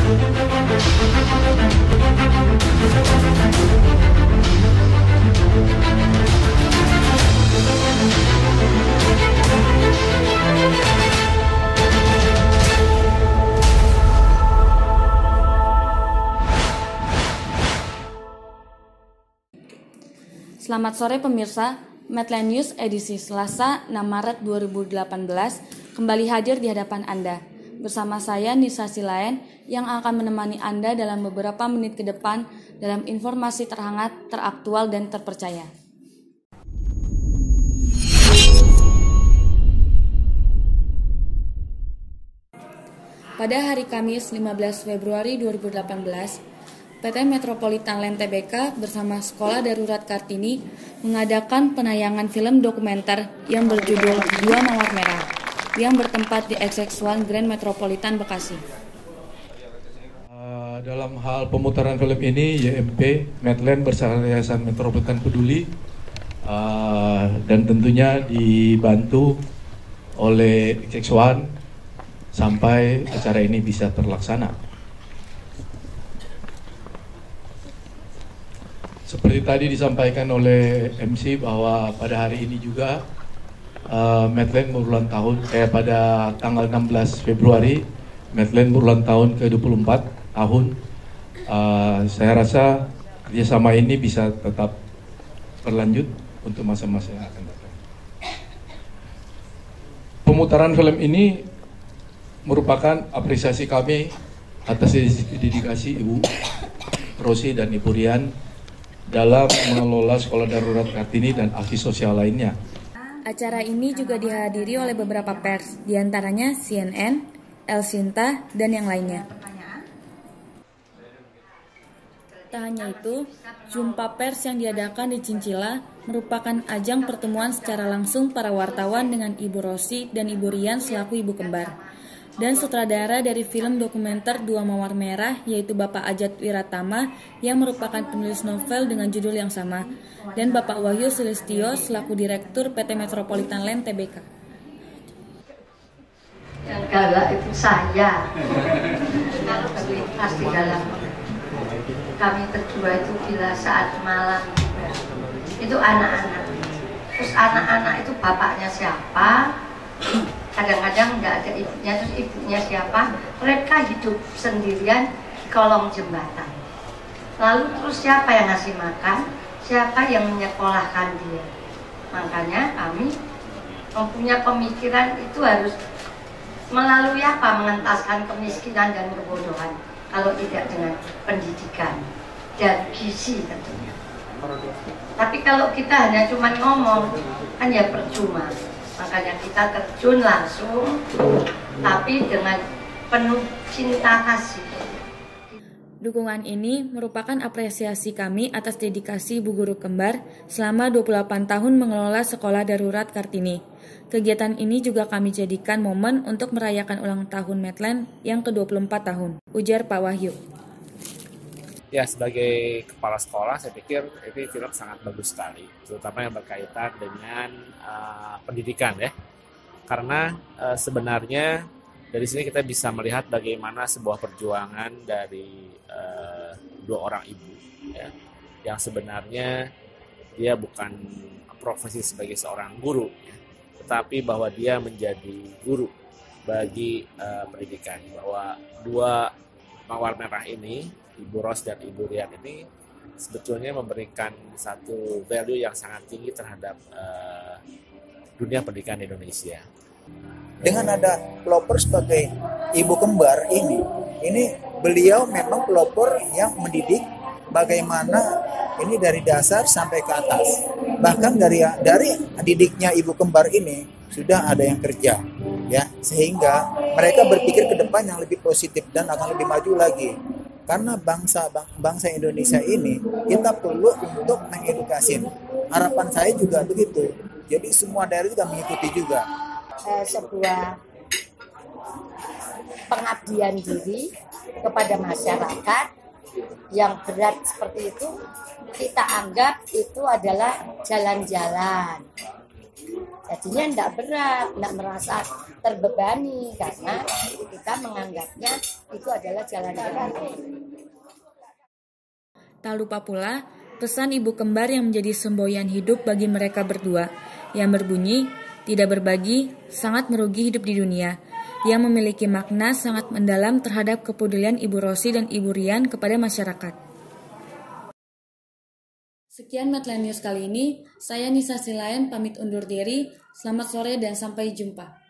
Selamat sore pemirsa, Medland News edisi Selasa 6 Maret 2018 kembali hadir di hadapan Anda. Bersama saya Nisa Silaen yang akan menemani Anda dalam beberapa menit ke depan dalam informasi terhangat, teraktual, dan terpercaya. Pada hari Kamis 15 Februari 2018, PT Metropolitan Land Tbk bersama Sekolah Darurat Kartini mengadakan penayangan film dokumenter yang berjudul Dua Mawar Merah yang bertempat di XX1 Grand Metropolitan Bekasi. Dalam hal pemutaran film ini, YMP Medland bersama Yayasan Metropolitan Peduli dan tentunya dibantu oleh XX1 sampai acara ini bisa terlaksana. Seperti tadi disampaikan oleh MC bahwa pada hari ini juga Medland berulang tahun, pada tanggal 16 Februari Medland berulang tahun ke-24 tahun. Saya rasa kerjasama ini bisa tetap berlanjut untuk masa-masa yang akan datang. Pemutaran film ini merupakan apresiasi kami atas dedikasi Ibu Rosi dan Ibu Rian dalam mengelola Sekolah Darurat Kartini dan aksi sosial lainnya. Acara ini juga dihadiri oleh beberapa pers, diantaranya CNN, El Sinta, dan yang lainnya. Tak hanya itu, jumpa pers yang diadakan di Cincila merupakan ajang pertemuan secara langsung para wartawan dengan Ibu Rosi dan Ibu Rian selaku ibu kembar. Dan sutradara dari film dokumenter Dua Mawar Merah, yaitu Bapak Ajat Wiratama yang merupakan penulis novel dengan judul yang sama, dan Bapak Wahyu Sulistyo selaku Direktur PT Metropolitan Land Tbk. Yang galak itu saya. Kalau terlintas di dalam kami berdua itu bila saat malam itu anak-anak. Terus anak-anak itu bapaknya siapa? Kadang-kadang nggak ada ibunya, terus ibunya siapa? Mereka hidup sendirian di kolong jembatan. Lalu terus siapa yang ngasih makan? Siapa yang menyekolahkan dia? Makanya kami mempunyai pemikiran itu harus melalui apa? Mengentaskan kemiskinan dan kebodohan. Kalau tidak dengan pendidikan dan gizi tentunya. Tapi kalau kita hanya cuma ngomong, kan ya percuma. Makanya kita terjun langsung, tapi dengan penuh cinta kasih. Dukungan ini merupakan apresiasi kami atas dedikasi Ibu Guru Kembar selama 28 tahun mengelola Sekolah Darurat Kartini. Kegiatan ini juga kami jadikan momen untuk merayakan ulang tahun Medland yang ke-24 tahun, ujar Pak Wahyu. Ya, sebagai kepala sekolah saya pikir ini film sangat bagus sekali, terutama yang berkaitan dengan pendidikan ya. Karena sebenarnya dari sini kita bisa melihat bagaimana sebuah perjuangan dari dua orang ibu ya, yang sebenarnya dia bukan profesi sebagai seorang guru, ya, tetapi bahwa dia menjadi guru bagi pendidikan. Bahwa dua mawar merah ini, Ibu Ros dan Ibu Rian ini sebetulnya memberikan satu value yang sangat tinggi terhadap dunia pendidikan Indonesia. Dengan ada pelopor sebagai ibu kembar ini beliau memang pelopor yang mendidik bagaimana ini dari dasar sampai ke atas. Bahkan dari didiknya ibu kembar ini sudah ada yang kerja, ya, sehingga mereka berpikir ke depan yang lebih positif dan akan lebih maju lagi. Karena bangsa Indonesia ini kita perlu untuk mengedukasi. Harapan saya juga begitu. Jadi semua daerah juga mengikuti juga. Sebuah pengabdian diri kepada masyarakat yang berat seperti itu, kita anggap itu adalah jalan-jalan. Jadinya tidak berat, tidak merasa terbebani karena kita menganggapnya itu adalah jalan terakhir. Tak lupa pula pesan ibu kembar yang menjadi semboyan hidup bagi mereka berdua, yang berbunyi, tidak berbagi sangat merugi hidup di dunia, yang memiliki makna sangat mendalam terhadap kepedulian Ibu Rosi dan Ibu Rian kepada masyarakat. Sekian Medline News kali ini, saya Nisa Silayan pamit undur diri, selamat sore dan sampai jumpa.